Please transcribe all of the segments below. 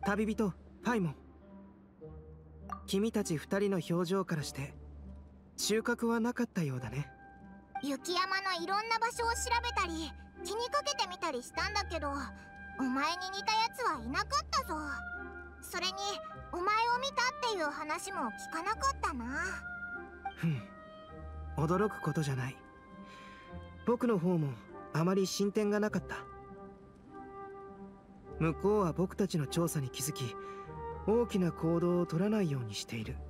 旅人パイモン、君たち二人の表情からして収穫はなかったようだね。 雪山のいろんな場所を調べたり気にかけてみたりしたんだけど、お前に似たやつはいなかったぞ。それにお前を見たっていう話も聞かなかったな。 驚くことじゃない。僕の方もあまり進展がなかった。向こうは僕たちの調査に気づき、大きな行動を取らないようにしている。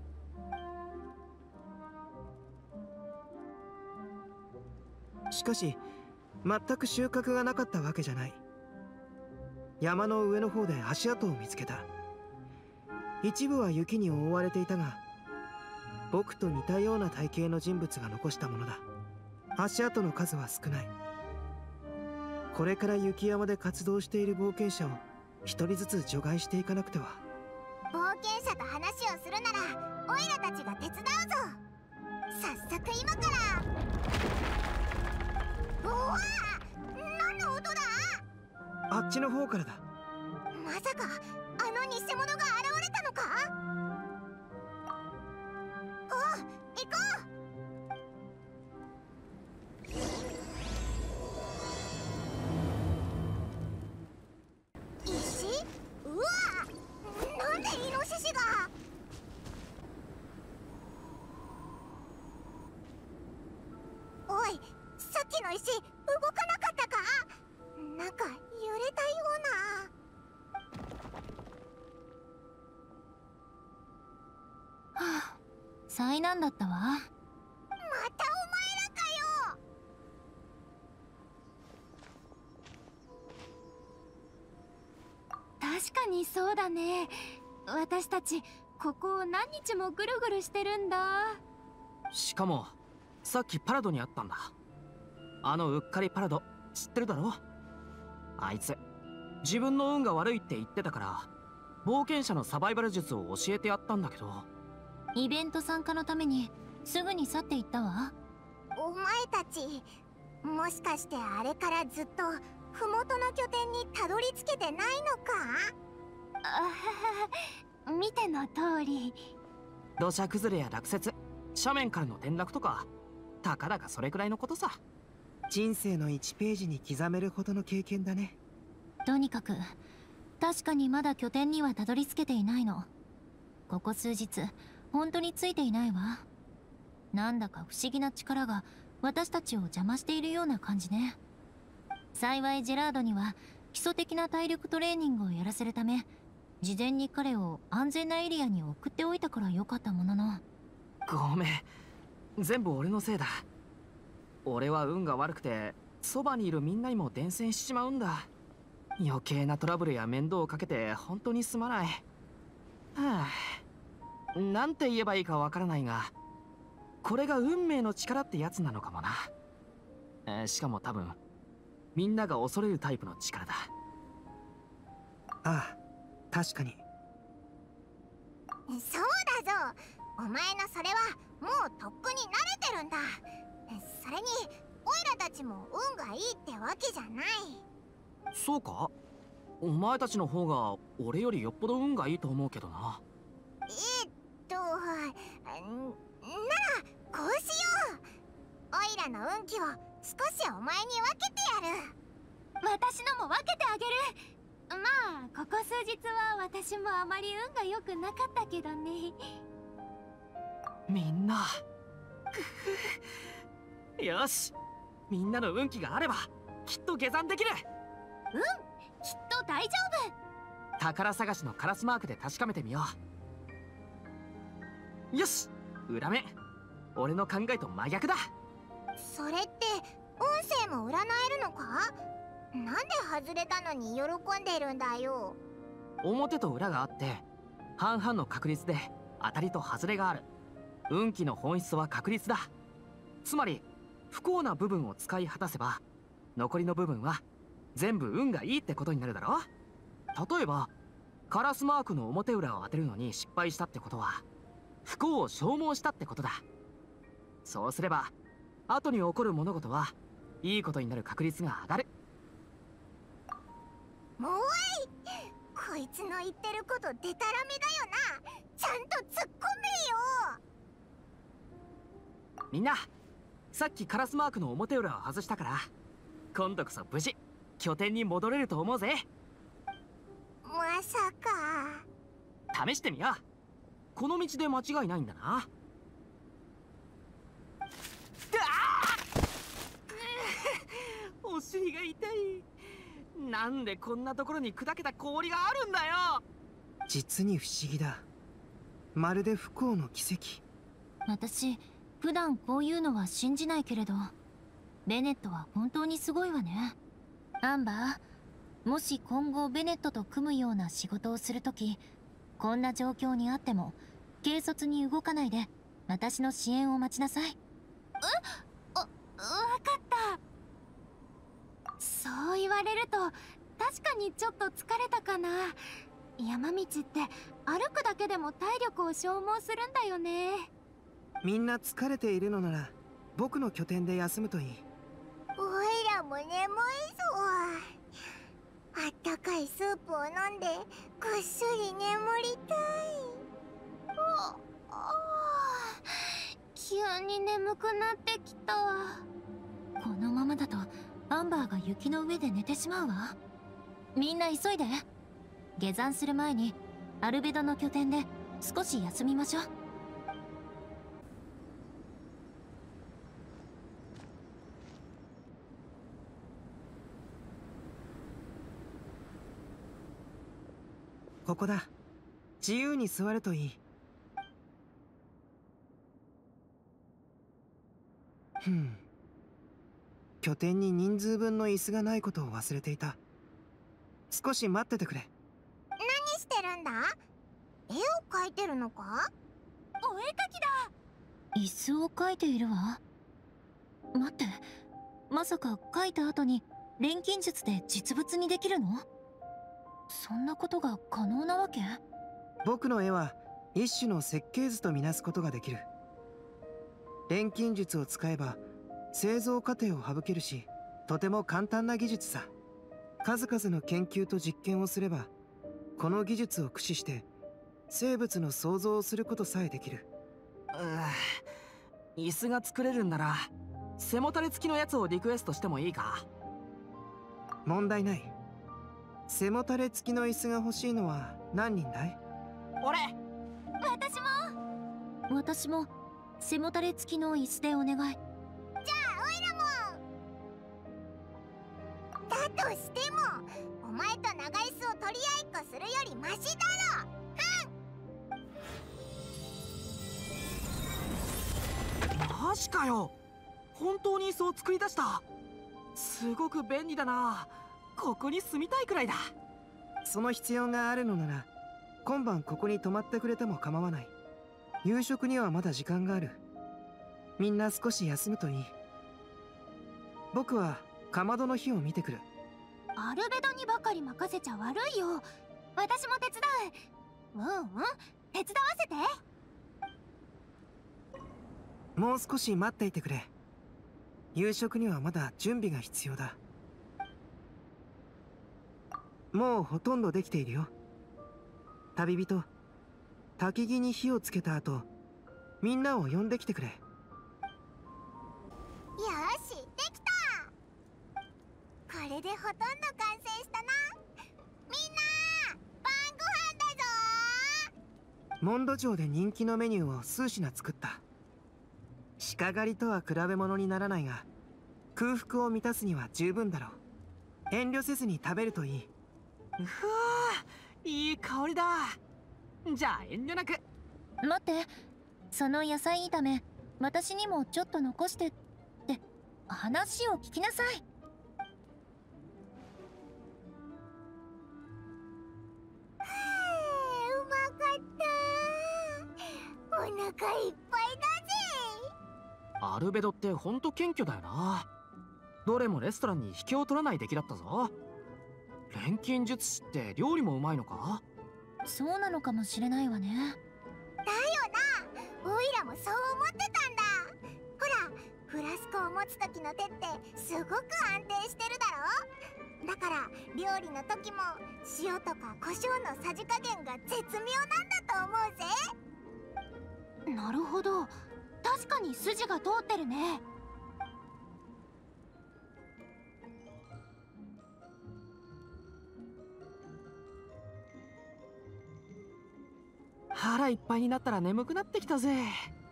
しかし全く収穫がなかったわけじゃない。山の上の方で足跡を見つけた。一部は雪に覆われていたが、僕と似たような体型の人物が残したものだ。足跡の数は少ない。これから雪山で活動している冒険者を一人ずつ除外していかなくては。 冒険者と話をするならオイラたちが手伝うぞ。早速今から。うわあ、何の音だ？ あっちの方からだ。 まさかあの偽物が現れたのか？お、行こう。石？うわ、なんでイノシシが。おい、さっきの石動かなかったか？なんか揺れたような。 はあ、災難だったわ。 またお前らかよ。 確かにそうだね。私たちここを何日もぐるぐるしてるんだ。 しかもさっきパラドに会ったんだ。あのうっかりパラド知ってるだろ。あいつ自分の運が悪いって言ってたから冒険者のサバイバル術を教えてやったんだけど、 イベント参加のためにすぐに去っていったわ。 お前たちもしかしてあれからずっと麓の拠点にたどり着けてないのか？ あはは、見ての通り。 土砂崩れや落雪、斜面からの転落とかたかだかそれくらいのことさ。 人生の1ページに刻めるほどの経験だね。 とにかく確かにまだ拠点にはたどり着けていないの。ここ数日本当についていないわ。なんだか不思議な力が私たちを邪魔しているような感じね。幸いジェラードには基礎的な体力トレーニングをやらせるため、事前に彼を安全なエリアに送っておいたからよかったものの。 ごめん、全部俺のせいだ。俺は運が悪くてそばにいるみんなにも伝染しちまうんだ。余計なトラブルや面倒をかけて本当にすまない。はあ、なんて言えばいいかわからないが、これが運命の力ってやつなのかもな。しかも多分みんなが恐れるタイプの力だ。 ああ、確かに。 そうだぞ。お前のそれはもうとっくに慣れてるんだ。それにオイラたちも運がいいってわけじゃない。 そうか？お前たちの方が俺よりよっぽど運がいいと思うけどな。 ならこうしよう。オイラの運気を少しお前に分けてやる。 私のも分けてあげる。まあここ数日は私もあまり運が良くなかったけどね。 みんなよし、みんなの運気があればきっと下山できる。 うん、きっと大丈夫。 宝探しのカラスマークで確かめてみよう。よし、裏面俺の考えと真逆だ。 それって運勢も占えるのか？なんで外れたのに喜んでるんだよ。 表と裏があって半々の確率で当たりと外れがある。運気の本質は確率だ。つまり不幸な部分を使い果たせば残りの部分は全部運がいいってことになるだろ。例えばカラスマークの表裏を当てるのに失敗したってことは不幸を消耗したってことだ。そうすれば後に起こる物事はいいことになる確率が上がる。 もうい、ここいつの言ってることデタラメだよな。ちゃんと突っ込めよ。 みんな、さっきカラスマークの表裏を外したから、今度こそ無事拠点に戻れると思うぜ。 まさか。 試してみよう。この道で間違いないんだな。お尻が痛い。なんでこんなところに砕けた氷があるんだよ。 実に不思議だ。まるで不幸の奇跡。 私普段こういうのは信じないけれど、ベネットは本当にすごいわね。アンバー、もし今後ベネットと組むような仕事をするとき、こんな状況にあっても軽率に動かないで私の支援を待ちなさい。 わかった。そう言われると確かにちょっと疲れたかな。山道って歩くだけでも体力を消耗するんだよね。 みんな疲れているのなら僕の拠点で休むといい。 おいらも眠いぞ。あったかいスープを飲んでぐっすり眠りたい。急に眠くなってきた。 このままだとアンバーが雪の上で寝てしまうわ。みんな急いで。下山する前にアルベドの拠点で少し休みましょう。 ここだ。自由に座るといい。拠点に人数分の椅子がないことを忘れていた。少し待っててくれ。 何してるんだ？絵を描いてるのか？お絵描きだ。 椅子を描いているわ。待って、まさか描いた後に錬金術で実物にできるの？そんなことが可能なわけ？ 僕の絵は一種の設計図とみなすことができる。錬金術を使えば製造過程を省けるし、とても簡単な技術さ。数々の研究と実験をすれば、この技術を駆使して生物の創造をすることさえできる。 椅子が作れるんなら背もたれ付きのやつをリクエストしてもいいか？ 問題ない。背もたれ付きの椅子が欲しいのは何人だい？ 俺。 私も背もたれ付きの椅子でお願い。 じゃあオイラも。だとしてもお前と長椅子を取り合いっこするよりマシだろ。 マジかよ。本当に椅子を作り出した。すごく便利だな。ここに住みたいくらいだ。 その必要があるのなら今晩ここに泊まってくれても構わない。夕食にはまだ時間がある。みんな少し休むといい。僕はかまどの火を見てくる。 アルベドにばかり任せちゃ悪いよ。私も手伝う。手伝わせて。 もう少し待っていてくれ。夕食にはまだ準備が必要だ。もうほとんどできているよ。旅人、焚き木に火をつけた後、みんなを呼んできてくれ。 よし、できた。これでほとんど完成したな。みんな晩ご飯だぞ。 モンド城で人気のメニューを数品作った。鹿狩りとは比べ物にならないが、空腹を満たすには十分だろう。遠慮せずに食べるといい。 うわー、いい香りだ。じゃあ遠慮なく。 待って、その野菜炒め私にもちょっと残してって話を聞きなさい。 うまかった。お腹いっぱいだぜ。 アルベドってほんと謙虚だよな。どれもレストランに引けを取らない出来だったぞ。錬金術師って料理もうまいのか？ そうなのかもしれないわね。 だよな。オイラもそう思ってたんだ。ほら、フラスコを持つ時の手ってすごく安定してるだろ。 だから料理の時も塩とか胡椒のさじ加減が絶妙なんだと思うぜ。 なるほど、確かに筋が通ってるね。 腹いっぱいになったら眠くなってきたぜ。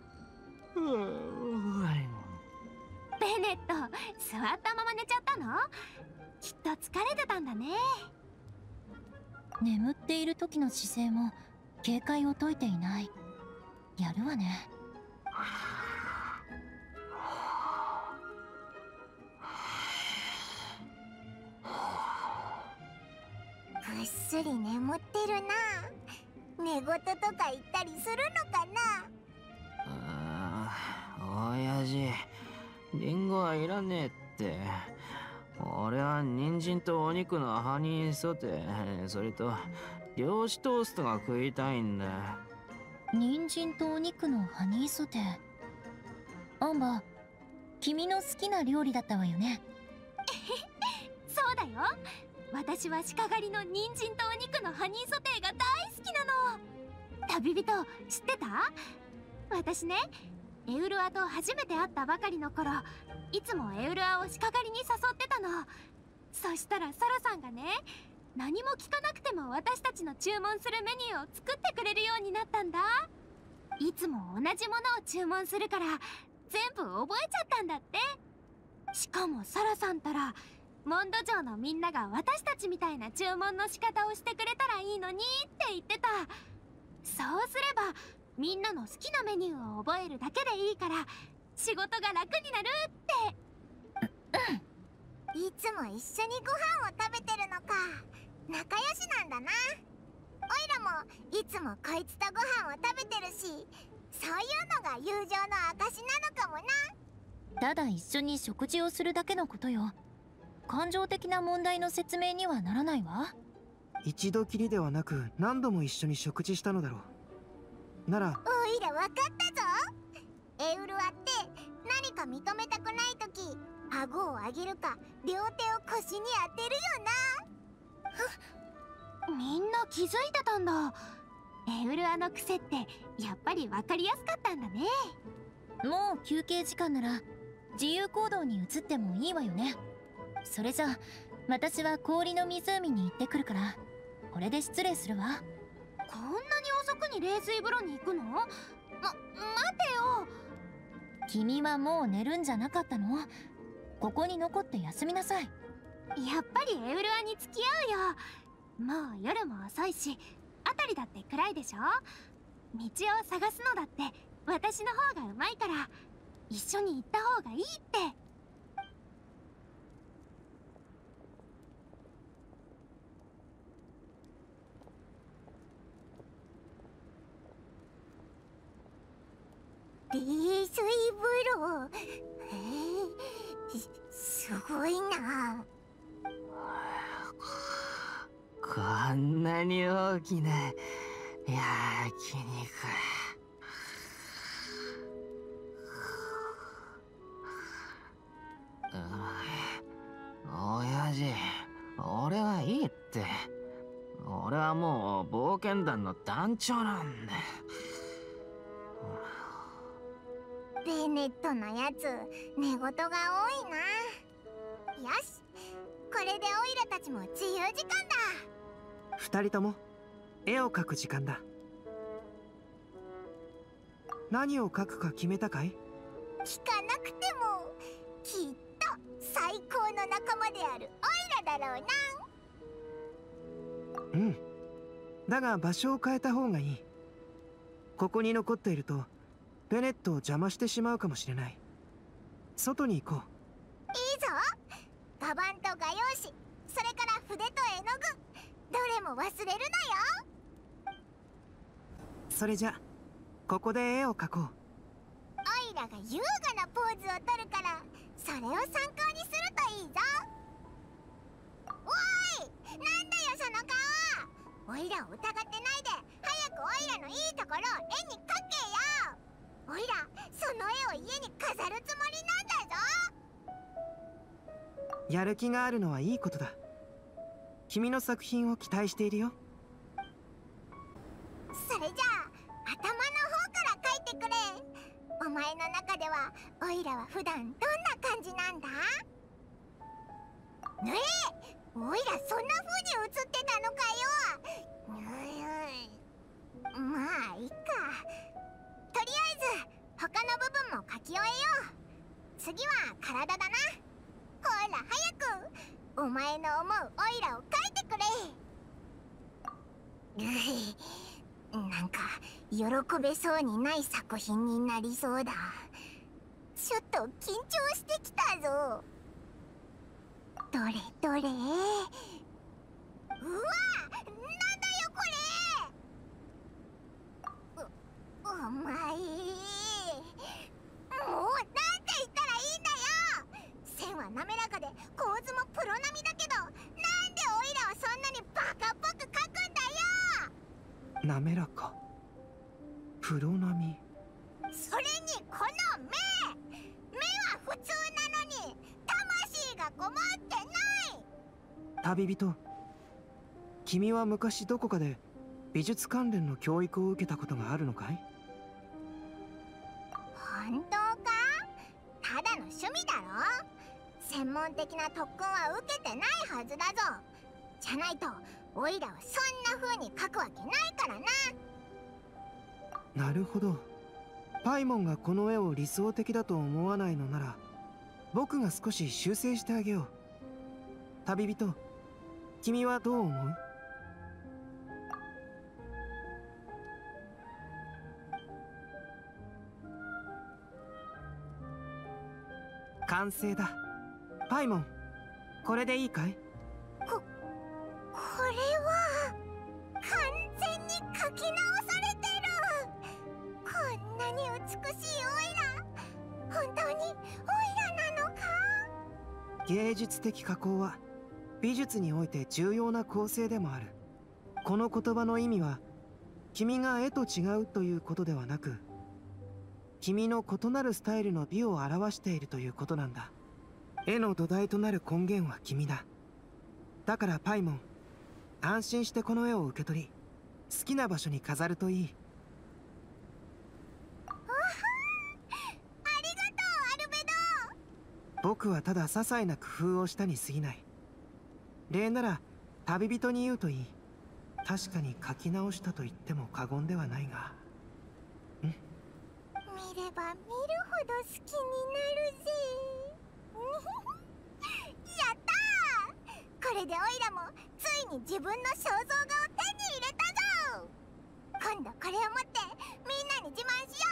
ベネット、座ったまま寝ちゃったの？きっと疲れてたんだね。眠っている時の姿勢も警戒を解いていない。やるわね。 ぐっすり眠ってるな。寝言とか言ったりするのかな。 親父、リンゴはいらねえって。俺は人参とお肉のハニーソテー、それと漁師トーストが食いたいんだ。 人参とお肉のハニーソテー。アンバー、君の好きな料理だったわよね。そうだよ。私は鹿狩りの人参とお肉のハニーソテーが大好きなの。旅人、知ってた？私ね、エウルアと初めて会ったばかりの頃、いつもエウルアを鹿狩りに誘ってたの。そしたらサラさんがね、何も聞かなくても私たちの注文するメニューを作ってくれるようになったんだ。いつも同じものを注文するから全部覚えちゃったんだって。しかもサラさんたらモンド城のみんなが私たちみたいな注文の仕方をしてくれたらいいのにって言ってた。そうすればみんなの好きなメニューを覚えるだけでいいから仕事が楽になるって。 いつも一緒にご飯を食べてるのか。仲良しなんだな。おいらもいつもこいつとご飯を食べてるし、そういうのが友情の証なのかもな。 ただ一緒に食事をするだけのことよ。感情的な問題の説明にはならないわ。 一度きりではなく何度も一緒に食事したのだろう。ならおいらわかったぞ。エウルアって何か認めたくないとき、顎を上げるか両手を腰に当てるよな。 みんな気づいてたんだ。エウルアの癖ってやっぱり分かりやすかったんだね。もう休憩時間なら自由行動に移ってもいいわよね。それじゃあ私は氷の湖に行ってくるから、これで失礼するわ。こんなに遅くに冷水風呂に行くの？待てよ。君はもう寝るんじゃなかったの？ここに残って休みなさい。やっぱりエウルアに付き合うよ。もう夜も遅いし、辺りだって暗いでしょ。道を探すのだって私の方がうまいから、一緒に行った方がいいって。 冷水風呂、すごいな。 こんなに大きな焼肉。親父、俺はいいって。俺はもう冒険団の団長なんだ。 ベネットのやつ寝言が多いな。よし、これでオイラたちも自由時間だ。 二人とも絵を描く時間だ。何を描くか決めたかい？ 聞かなくてもきっと最高の仲間であるオイラだろうな。 うん。だが場所を変えた方がいい。ここに残っているとベネットを邪魔してしまうかもしれない。外に行こう。 いいぞ。カバンと画用紙、それから筆と絵の具、どれも忘れるなよ。 それじゃここで絵を描こう。 オイラが優雅なポーズをとるから、それを参考にするといいぞ。おい、なんだよその顔。オイラを疑ってないで、早くオイラのいいところを絵に描けよ。オイラ、その絵を家に飾るつもりなんだぞ。 やる気があるのはいいことだ。 君の作品を期待しているよ。 それじゃあ頭の方から書いてくれ。お前の中ではオイラは普段どんな感じなんだ？ねえ、オイラそんな風に映ってたのかよ。まあいいか。とりあえず他の部分も書き終えよう。次は体だな。ほら早くお前の思うオイラを書いてくれ。なんか喜べそうにない作品になりそうだ。ちょっと緊張してきたぞ。どれどれ。うわ、なんだよこれ。お前、もうなんて言ったらいいんだよ。線は滑らかで構図もプロ並みだけど、なんでオイラはそんなにバカっぽく描くんだよ。 滑らか、プロ並み。 それにこの目は普通なのに魂がこもってない。 旅人、君は昔どこかで美術関連の教育を受けたことがあるのかい？ 本当か？ただの趣味だろ。専門的な特訓は受けてないはずだぞ。じゃないとオイラはそんな風に描くわけないからな。 なるほど。パイモンがこの絵を理想的だと思わないのなら、僕が少し修正してあげよう。旅人、君はどう思う？完成だ。パイモン、これでいいかい？ これは完全に描き直されてる。こんなに美しいオイラ、本当にオイラなのか？ 芸術的加工は美術において重要な構成でもある。この言葉の意味は、君が絵と違うということではなく、君の異なるスタイルの美を表しているということなんだ。絵の土台となる根源は君だ。だからパイモン、安心してこの絵を受け取り、好きな場所に飾るといい。 ありがとうアルベド。 僕はただ些細な工夫をしたに過ぎない。礼なら旅人に言うといい。確かに書き直したと言っても過言ではないが。 見れば見るほど好きになるぜ。やったー。これでオイラもついに自分の肖像画を手に入れたぞ。今度これを持ってみんなに自慢しよ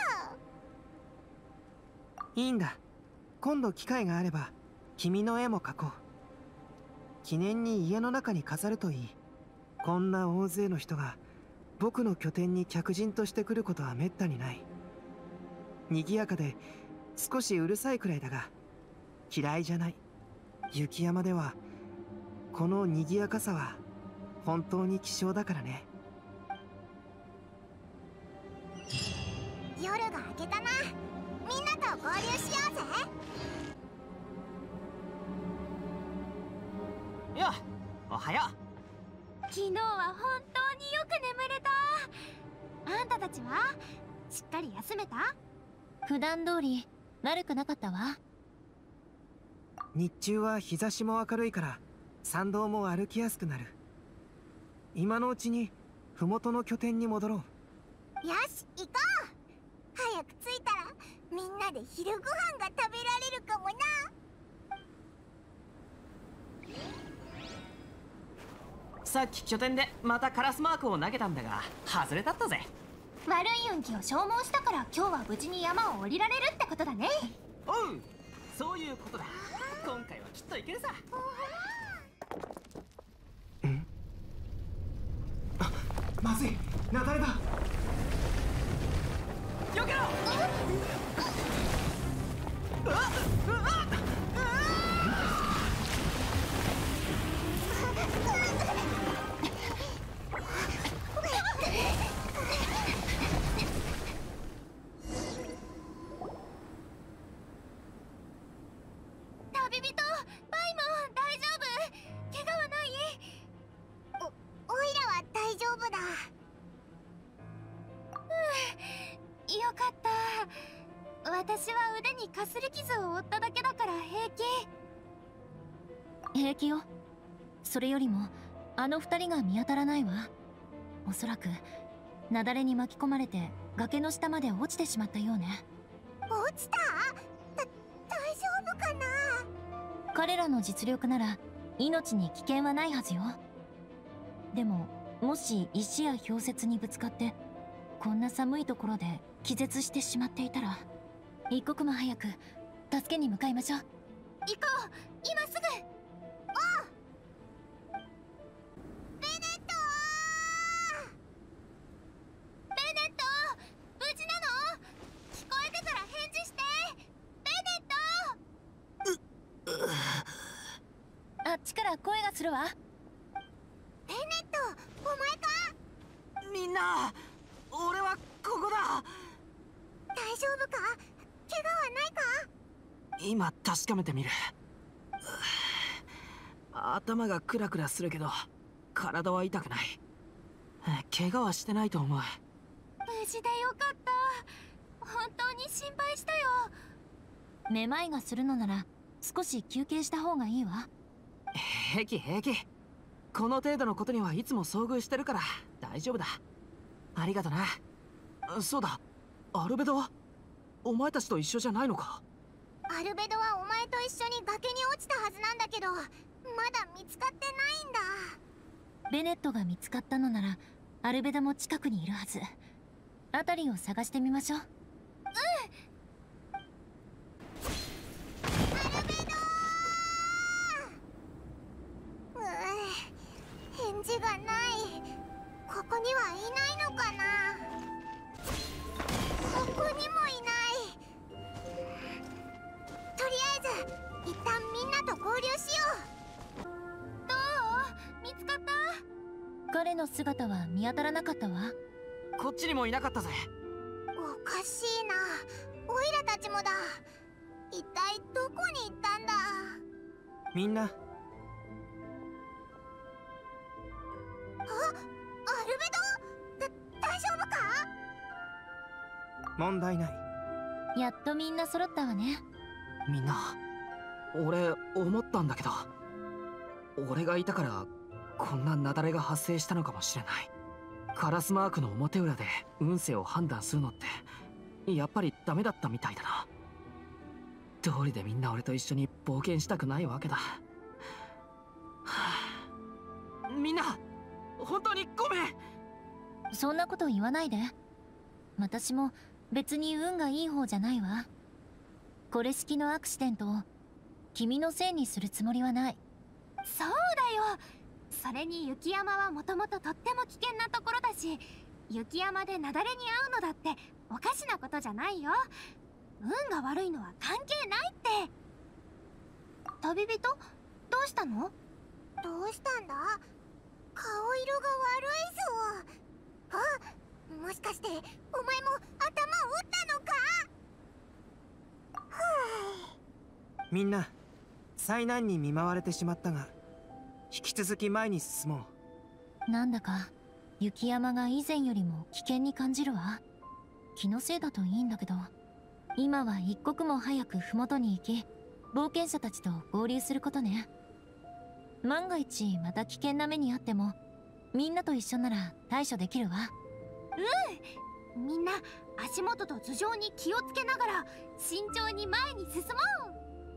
うっと。 いいんだ。今度機会があれば君の絵も描こう。記念に家の中に飾るといい。こんな大勢の人が僕の拠点に客人として来ることはめったにない。賑やかで少しうるさいくらいだが嫌いじゃない。雪山ではこの賑やかさは本当に希少だからね。 夜が明けたな。みんなと合流しようぜ。 よっ、おはよう。 昨日は本当によく眠れた。あんたたちはしっかり休めた？普段通り悪くなかったわ。 日中は日差しも明るいから山道も歩きやすくなる。今のうちに麓の拠点に戻ろう。 よし行こう。早く着いたらみんなで昼ご飯が食べられるかもな。 さっき拠点でまたカラスマークを投げたんだが外れたったぜ。 悪い運気を消耗したから今日は無事に山を降りられるってことだね。 おう、そういうことだ。今回はきっといけるさ。 あ、まずい、雪崩だ。 よけろ。 旅人、パイモン、大丈夫？怪我はない？ 私は腕にかすり傷を負っただけだから平気よ。それよりもあの二人が見当たらないわ。おそらく雪崩に巻き込まれて崖の下まで落ちてしまったようね。 落ちた？大丈夫かな？ 彼らの実力なら命に危険はないはずよ。でももし石や氷雪にぶつかってこんな寒いところで気絶してしまっていたら、一刻も早く助けに向かいましょう。 行こう、今すぐ。 ベネット！ ベネット、無事なの？聞こえてたら返事して。ベネット！ あっちから声がするわ。 ベネット、お前か？ みんな、俺はここだ。 大丈夫か？怪我はないか？ 今確かめてみる。頭がクラクラするけど体は痛くない。怪我はしてないと思う。 無事でよかった。本当に心配したよ。 めまいがするのなら少し休憩した方がいいわ。 平気平気。この程度のことにはいつも遭遇してるから大丈夫だ。ありがとな。そうだ、アルベドはお前たちと一緒じゃないのか？ アルベドはお前と一緒に崖に落ちたはずなんだけど、まだ見つかってないんだ。 ベネットが見つかったのならアルベドも近くにいるはず。辺りを探してみましょう。 返事がない。ここにはいないのかな？ここにもいない。とりあえず一旦みんなと合流しよう。 どう？見つかった？ 彼の姿は見当たらなかったわ。 こっちにもいなかったぜ。 おかしいな。オイラたちもだ。一体どこに行ったんだ？ みんな、 アルベド？大丈夫か？ 問題ない。 やっとみんな揃ったわね。 みんな、俺思ったんだけど、俺がいたからこんな雪崩が発生したのかもしれない。カラスマークの表裏で運勢を判断するのってやっぱりダメだったみたいだな。道理でみんな俺と一緒に冒険したくないわけだ。はあ、みんな本当にごめん。 そんなこと言わないで。私も別に運がいい方じゃないわ。これ式のアクシデントを君のせいにするつもりはない。 そうだよ。それに雪山はもともととっても危険なところだし、雪山で雪崩に遭うのだっておかしなことじゃないよ。運が悪いのは関係ないって。旅人、どうしたの？ どうしたんだ？顔色が悪いぞ。あ、もしかしてお前も頭を打ったのか？ みんな災難に見舞われてしまったが、引き続き前に進もう。 なんだか雪山が以前よりも危険に感じるわ。気のせいだといいんだけど、今は一刻も早く麓に行き冒険者たちと合流することね。万が一また危険な目にあってもみんなと一緒なら対処できるわ。 みんな足元と頭上に気をつけながら慎重に前に進もう。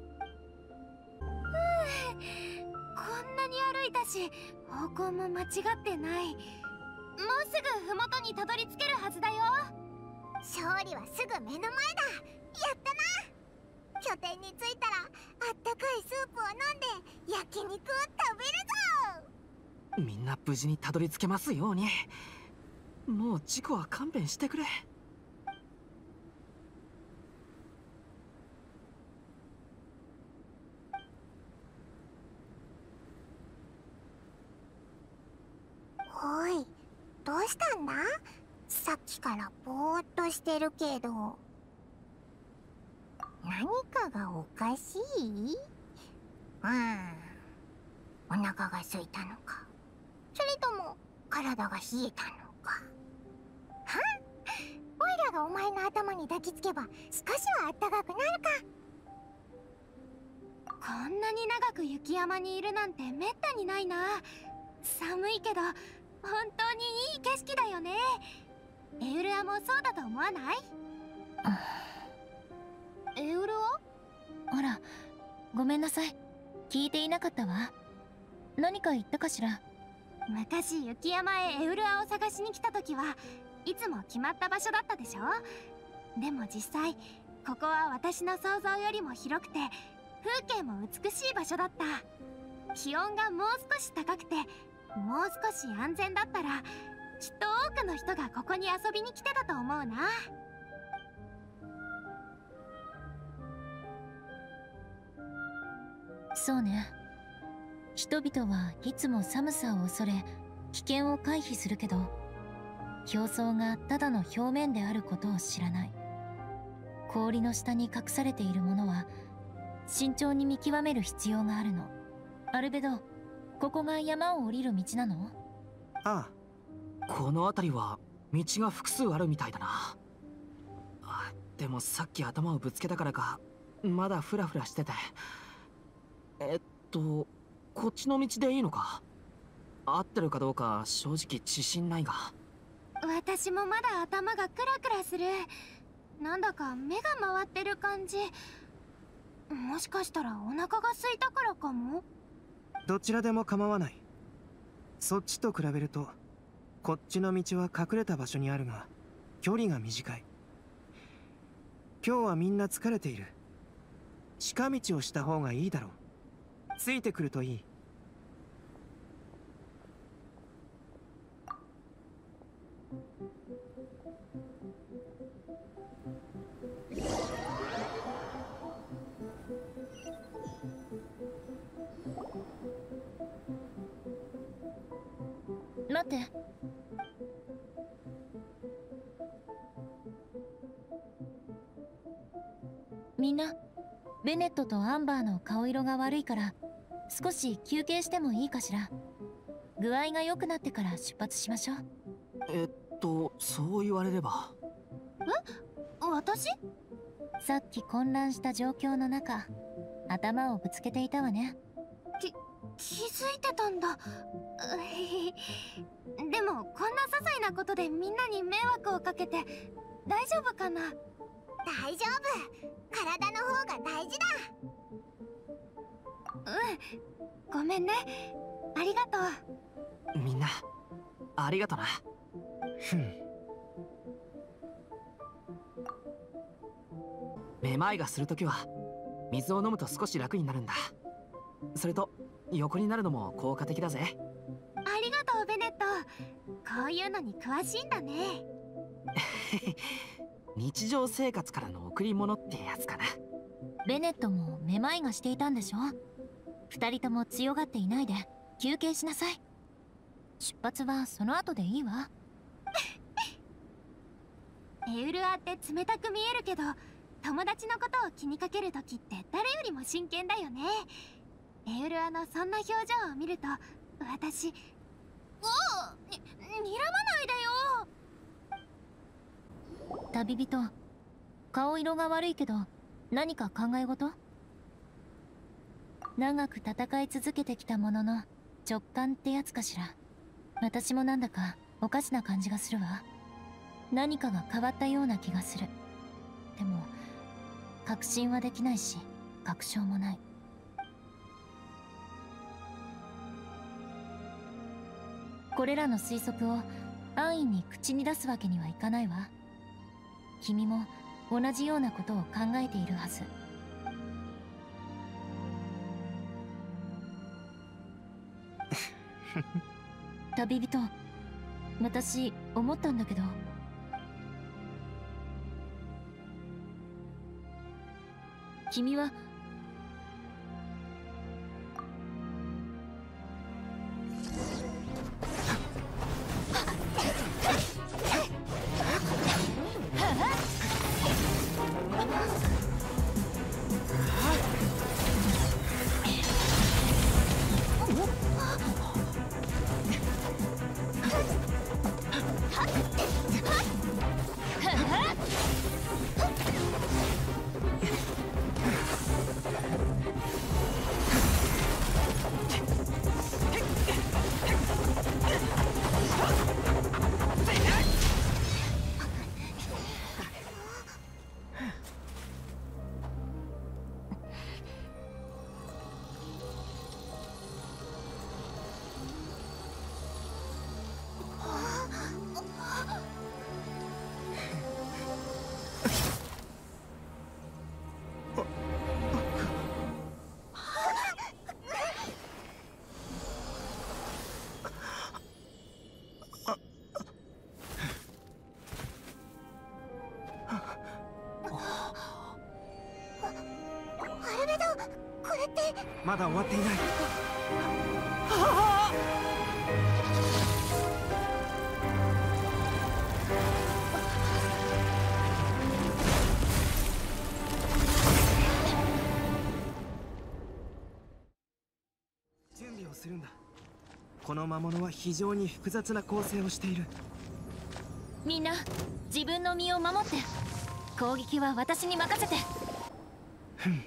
こんなに歩いたし方向も間違ってない。もうすぐ麓にたどり着けるはずだよ。 勝利はすぐ目の前だ。やったな。拠点に着いたらあったかいスープを飲んで焼肉を食べるぞ。 みんな無事にたどり着けますように。もう事故は勘弁してくれ。 おい、どうしたんだ？さっきからぼーっとしてるけど。何かがおかしい？お腹が空いたのか、それとも体が冷えたのか。は？オイラがお前の頭に抱きつけば少しはあったかくなるか。 こんなに長く雪山にいるなんてめったにないな。寒いけど本当にいい景色だよね。エウルアもそうだと思わない？エウルア？ あら、ごめんなさい。聞いていなかったわ。何か言ったかしら？ 昔雪山へエウルアを探しに来た時はいつも決まった場所だったでしょ。でも実際ここは私の想像よりも広くて風景も美しい場所だった。気温がもう少し高くてもう少し安全だったらきっと多くの人がここに遊びに来てたと思うな。 そうね。人々はいつも寒さを恐れ危険を回避するけど、表層がただの表面であることを知らない。氷の下に隠されているものは慎重に見極める必要があるの。アルベド、ここが山を降りる道なの？ ああ、 この辺りは道が複数あるみたいだな。でもさっき頭をぶつけたからかまだフラフラしてて。こっちの道でいいのか？合ってるかどうか正直自信ないが。 私もまだ頭がクラクラする。なんだか目が回ってる感じ。もしかしたらお腹が空いたからかも。 どちらでも構わない。そっちと比べるとこっちの道は隠れた場所にあるが距離が短い。今日はみんな疲れている。近道をした方がいいだろう。ついてくるといい。 待って。みんな、ベネットとアンバーの顔色が悪いから少し休憩してもいいかしら。具合が良くなってから出発しましょう。 そう言われれば。 私？ さっき混乱した状況の中頭をぶつけていたわね。 気づいてたんだ。でもこんな些細なことでみんなに迷惑をかけて大丈夫かな？ 大丈夫。体の方が大事だ。 ごめんね。ありがとう。みんなありがとな。めまいがするときは水を飲むと少し楽になるんだ。それと横になるのも効果的だぜ。 ありがとうベネット。こういうのに詳しいんだね。 日常生活からの贈り物ってやつかな。 ベネットもめまいがしていたんでしょ。二人とも強がっていないで休憩しなさい。出発はその後でいいわ。 エウルアって冷たく見えるけど友達のことを気にかける時って誰よりも真剣だよね。エウルアのそんな表情を見ると私…にらまないでよ。 旅人、顔色が悪いけど何か考え事？長く戦い続けてきたものの直感ってやつかしら。私もなんだかおかしな感じがするわ。何かが変わったような気がする。でも確信はできないし確証もない。これらの推測を安易に口に出すわけにはいかないわ。君も同じようなことを考えているはず。旅人、私思ったんだけど、君はまだ終わっていない。準備をするんだ。この魔物は非常に複雑な構成をしている。 みんな自分の身を守って。攻撃は私に任せて。 なんだったんだよ。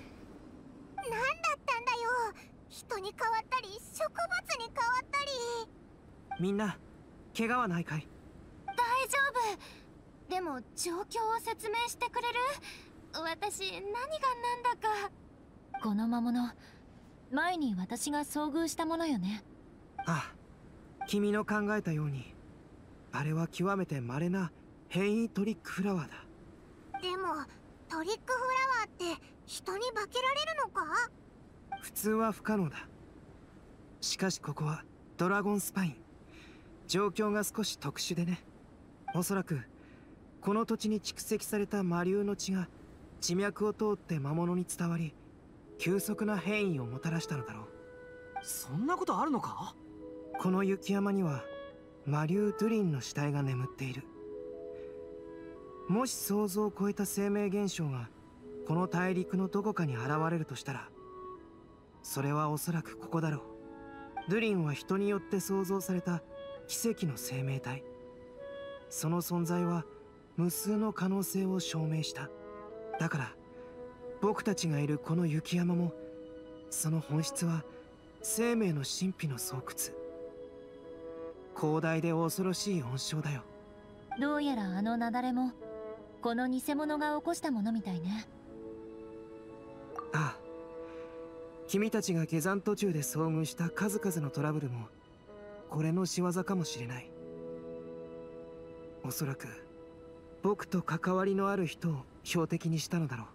人に変わったり植物に変わったり。 みんな怪我はないかい？ 大丈夫。でも状況を説明してくれる？私何が何だか。 この魔物、前に私が遭遇したものよね。 ああ、君の考えたようにあれは極めて稀な変異トリックフラワーだ。 でもトリックフラワーって人に化けられるのか？ 普通は不可能だ。しかしここはドラゴンスパイン。状況が少し特殊でね。おそらくこの土地に蓄積された魔竜の血が地脈を通って魔物に伝わり、急速な変異をもたらしたのだろう。 そんなことあるのか？ この雪山には魔竜ドゥリンの死体が眠っている。もし想像を超えた生命現象がこの大陸のどこかに現れるとしたら、それはおそらくここだろう。ドゥリンは人によって創造された奇跡の生命体。その存在は無数の可能性を証明した。だから僕たちがいるこの雪山も、その本質は生命の神秘の巣窟。広大で恐ろしい温床だよ。 どうやらあの雪崩もこの偽物が起こしたものみたいね。 ああ、君たちが下山途中で遭遇した数々のトラブルもこれの仕業かもしれない。おそらく僕と関わりのある人を標的にしたのだろう。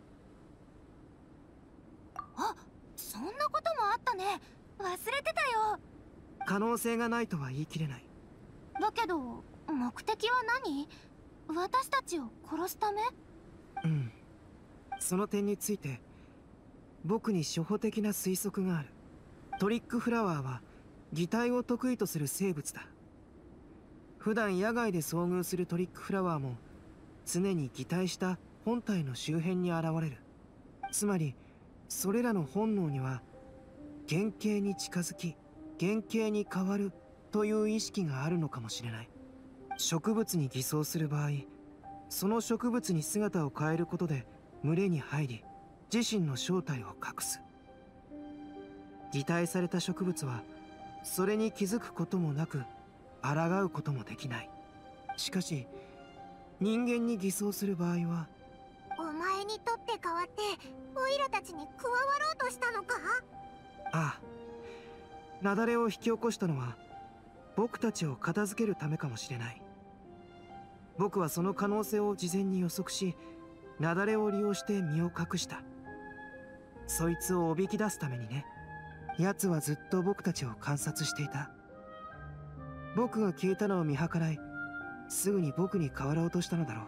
あ、そんなこともあったね。忘れてたよ。 可能性がないとは言い切れない。 だけど目的は何？私たちを殺すため？ うん、その点について僕に初歩的な推測がある。トリックフラワーは擬態を得意とする生物だ。普段野外で遭遇するトリックフラワーも常に擬態した本体の周辺に現れる。つまりそれらの本能には原型に近づき原型に変わるという意識があるのかもしれない。植物に偽装する場合、その植物に姿を変えることで群れに入り自身の正体を隠す。擬態された植物はそれに気づくこともなく抗うこともできない。しかし人間に偽装する場合は、 お前にとって代わってオイラたちに加わろうとしたのか？ ああ、雪崩を引き起こしたのは僕たちを片付けるためかもしれない。僕はその可能性を事前に予測し、雪崩を利用して身を隠した。そいつをおびき出すためにね。奴はずっと僕たちを観察していた。僕が消えたのを見計らい、すぐに僕に変わろうとしたのだろう。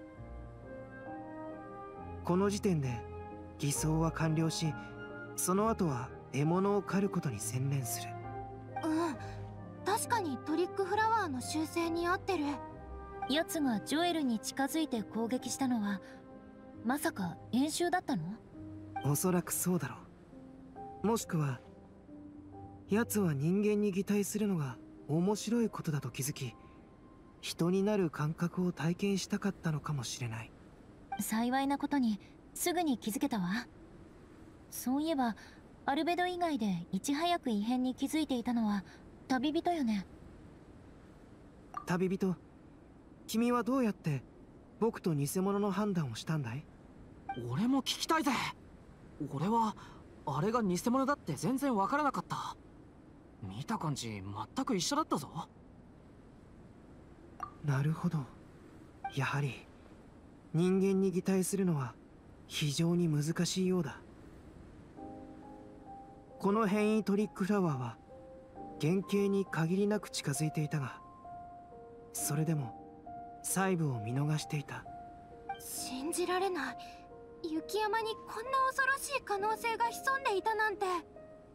この時点で偽装は完了し、その後は獲物を狩ることに専念する。 うん、確かにトリックフラワーの習性に合ってる。 奴がジョエルに近づいて攻撃したのはまさか演習だったの？ おそらくそうだろう。もしくは奴は人間に擬態するのが面白いことだと気づき、人になる感覚を体験したかったのかもしれない。 幸いなことにすぐに気づけたわ。そういえばアルベド以外でいち早く異変に気づいていたのは旅人よね。 旅人、君はどうやって僕と偽物の判断をしたんだい？ 俺も聞きたいぜ。俺はあれが偽物だって全然わからなかった。見た感じ全く一緒だったぞ。 なるほど。やはり人間に擬態するのは非常に難しいようだ。この変異トリックフラワーは原型に限りなく近づいていたが、それでも細部を見逃していた。 信じられない。雪山にこんな恐ろしい可能性が潜んでいたなんて。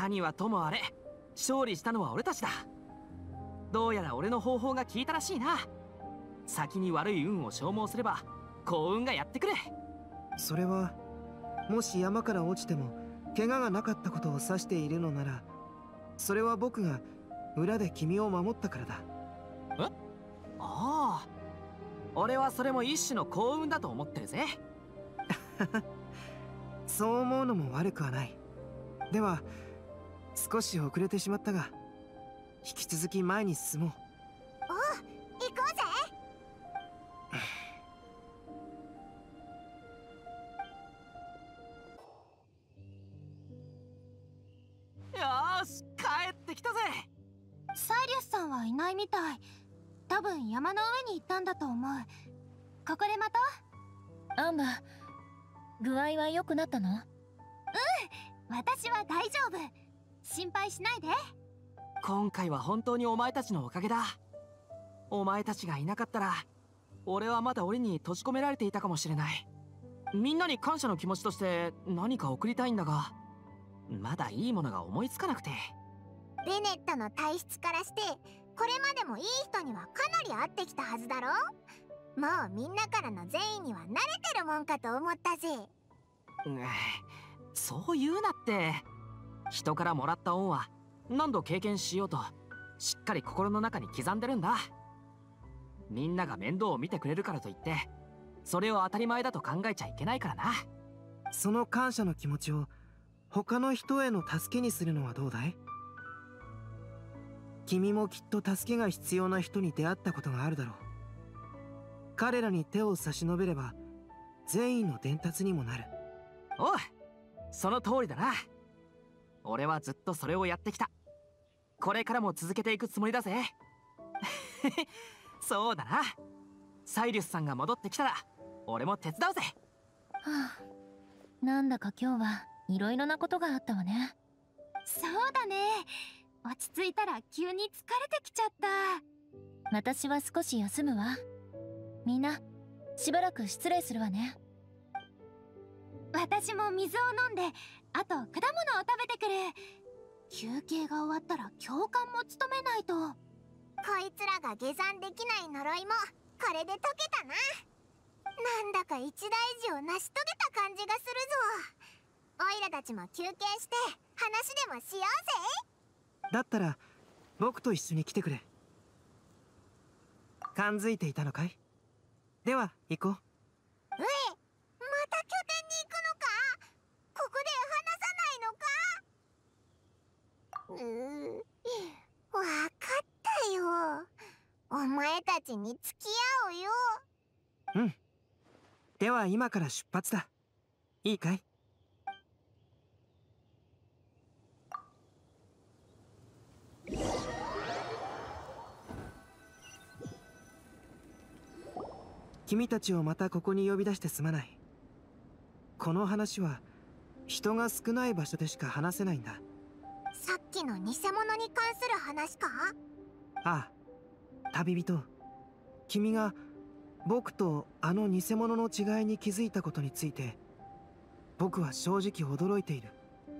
何はともあれ、勝利したのは俺たちだ。どうやら俺の方法が効いたらしいな。先に悪い運を消耗すれば幸運がやってくる。 それはもし山から落ちても怪我がなかったことを指しているのなら、それは僕が裏で君を守ったからだ。 え？ああ、俺はそれも一種の幸運だと思ってるぜ。 そう思うのも悪くはない。では少し遅れてしまったが、引き続き前に進もう。 おう、行こうぜ。 よーし、帰ってきたぜ。 サイリュスさんはいないみたい。多分山の上に行ったんだと思う。ここで待とう。 アンバー、具合は良くなったの？ 私は大丈夫。心配しないで。 今回は本当にお前たちのおかげだ。お前たちがいなかったら俺はまだ檻に閉じ込められていたかもしれない。みんなに感謝の気持ちとして何か送りたいんだが、まだいいものが思いつかなくて。 ベネットの体質からしてこれまでもいい人にはかなり会ってきたはずだろ。もうみんなからの善意には慣れてるもんかと思ったぜ。 そう言うなって。人からもらった恩は何度経験しようとしっかり心の中に刻んでるんだ。みんなが面倒を見てくれるからといってそれを当たり前だと考えちゃいけないからな。 その感謝の気持ちを他の人への助けにするのはどうだい？君もきっと助けが必要な人に出会ったことがあるだろう。彼らに手を差し伸べれば善意の伝達にもなる。 おう、その通りだな。俺はずっとそれをやってきた。これからも続けていくつもりだぜ。そうだな。サイリュスさんが戻ってきたら俺も手伝うぜ。 はあ、なんだか今日はいろいろなことがあったわね。 そうだね。落ち着いたら急に疲れてきちゃった。 私は少し休むわ。みんなしばらく失礼するわね。 私も水を飲んで、あと果物を食べてくる。休憩が終わったら教官も務めないと。 こいつらが下山できない呪いもこれで解けたな。なんだか一大事を成し遂げた感じがするぞ。オイラたちも休憩して話でもしようぜ。 だったら僕と一緒に来てくれ。感づいていたのかい？では行こう。 また拠点に行くのか？ここで話さないのか？わかったよ。お前たちに付き合うよ。 うん。では今から出発だ。いいかい？君たちをまたここに呼び出してすまない。この話は人が少ない場所でしか話せないんだ。 さっきの偽物に関する話か？ ああ、旅人。君が僕とあの偽物の違いに気づいたことについて僕は正直驚いている。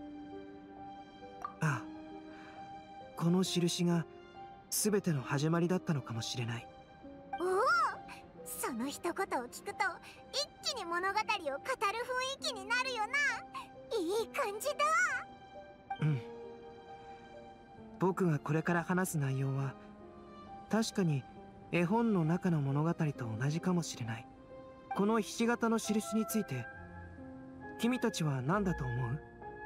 ああ、この印が全ての始まりだったのかもしれない。 おお、その一言を聞くと一気に物語を語る雰囲気になるよな。いい感じだ。 うん。僕がこれから話す内容は確かに絵本の中の物語と同じかもしれない。このひし形の印について君たちは何だと思う？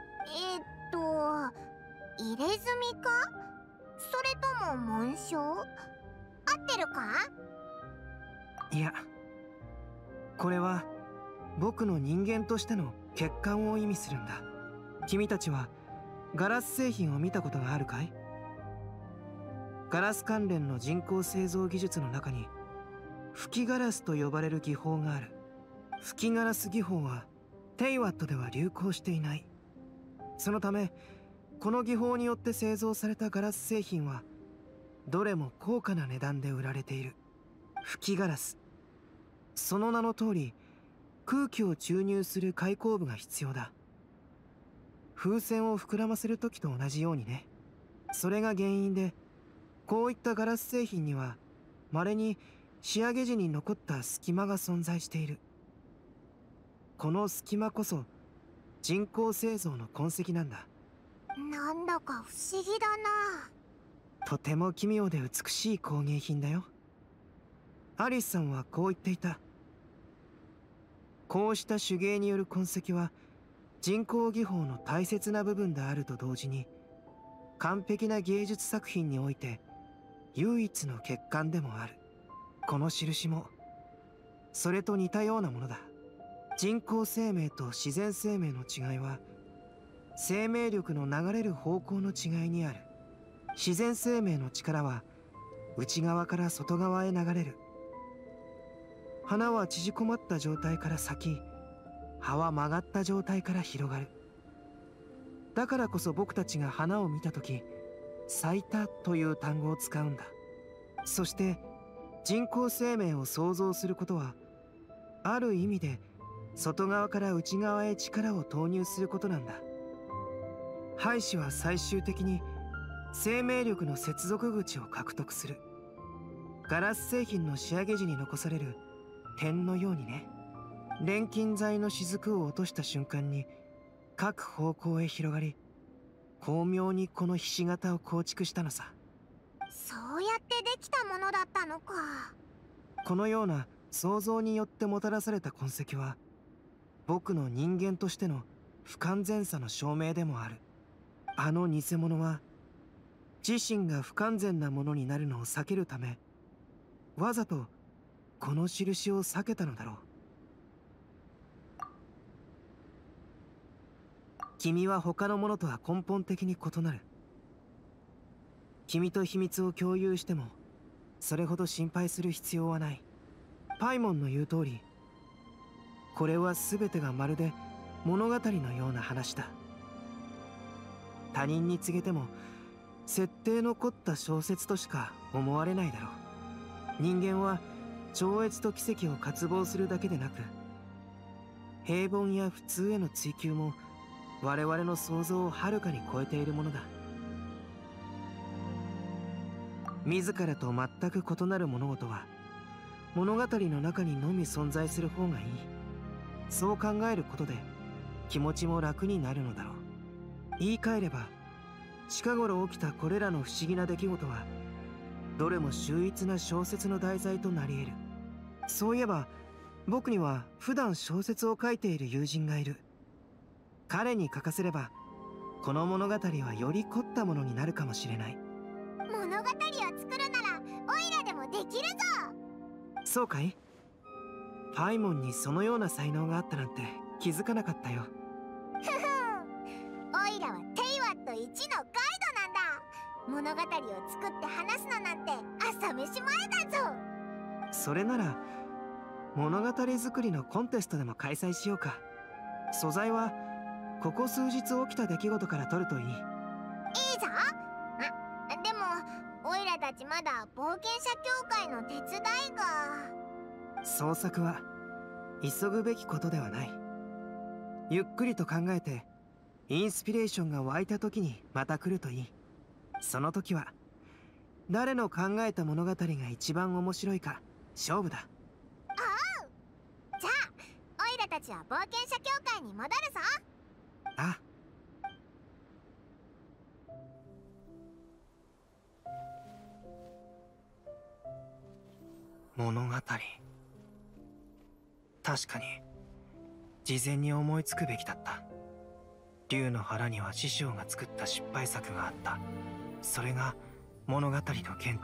入れ墨か？それとも紋章？合ってるか？ いや、これは僕の人間としての欠陥を意味するんだ。君たちはガラス製品を見たことがあるかい？ガラス関連の人工製造技術の中に吹きガラスと呼ばれる技法がある。吹きガラス技法はテイワットでは流行していない。そのためこの技法によって製造されたガラス製品はどれも高価な値段で売られている。吹きガラス、その名の通り空気を注入する開口部が必要だ。 風船を膨らませる時と同じようにね。それが原因で、こういったガラス製品には稀に仕上げ時に残った隙間が存在している。この隙間こそ人工製造の痕跡なんだ。 なんだか不思議だな。 とても奇妙で美しい工芸品だよ。アリスさんはこう言っていた。こうした手芸による痕跡は人工技法の大切な部分であると同時に、完璧な芸術作品において唯一の欠陥でもある。この印もそれと似たようなものだ。人工生命と自然生命の違いは生命力の流れる方向の違いにある。自然生命の力は内側から外側へ流れる。花は縮こまった状態から咲き、葉は曲がった状態から広がる。だからこそ僕たちが花を見たとき、咲いたという単語を使うんだ。そして人工生命を創造することは、ある意味で外側から内側へ力を投入することなんだ。胚子は最終的に生命力の接続口を獲得する。ガラス製品の仕上げ時に残される点のようにね。錬金剤の雫を落とした瞬間に各方向へ広がり、巧妙にこのひし形を構築したのさ。 そうやってできたものだったのか。 このような想像によってもたらされた痕跡は、僕の人間としての不完全さの証明でもある。あの偽物は自身が不完全なものになるのを避けるため、わざとこの印を避けたのだろう。君は他のものとは根本的に異なる。君と秘密を共有してもそれほど心配する必要はない。パイモンの言う通り、これは全てがまるで物語のような話だ。他人に告げても設定の凝った小説としか思われないだろう。人間は超越と奇跡を渇望するだけでなく、平凡や普通への追求も我々の想像をはるかに超えているものだ。自らと全く異なる物事は物語の中にのみ存在する方がいい。そう考えることで気持ちも楽になるのだろう。言い換えれば、近頃起きたこれらの不思議な出来事はどれも秀逸な小説の題材となり得る。そういえば僕には普段小説を書いている友人がいる。彼に書かせればこの物語はより凝ったものになるかもしれない。 物語を作るならオイラでもできるぞ。 そうかい？パイモンにそのような才能があったなんて気づかなかったよ。 ふふん、オイラはテイワット一のガイドなんだ。物語を作って話すのなんて朝飯前だぞ。 それなら物語作りのコンテストでも開催しようか。素材はここ数日起きた出来事から取るといい。いいぞ。でもオイラたちまだ冒険者協会の手伝いが。創作は急ぐべきことではない。ゆっくりと考えてインスピレーションが湧いた時にまた来るといい。その時は誰の考えた物語が一番面白いか勝負だ。 おう。じゃあオイラたちは冒険者協会に戻るぞ。 ああ。物語、確かに事前に思いつくべきだった。竜の腹には師匠が作った失敗作があった。それが物語の原点。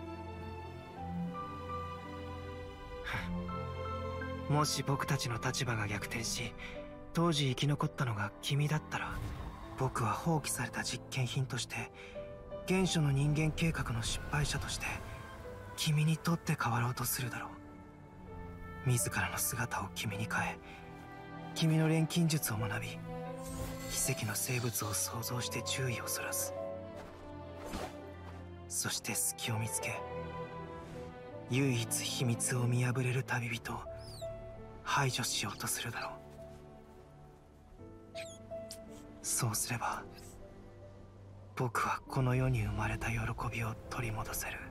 もし僕たちの立場が逆転し当時生き残ったのが君だったら、僕は放棄された実験品として原初の人間計画の失敗者として君にとって変わろうとするだろう。自らの姿を君に変え、君の錬金術を学び、奇跡の生物を想像して注意をそらす。そして隙を見つけ、唯一秘密を見破れる旅人を排除しようとするだろう。 そうすれば僕はこの世に生まれた喜びを取り戻せる。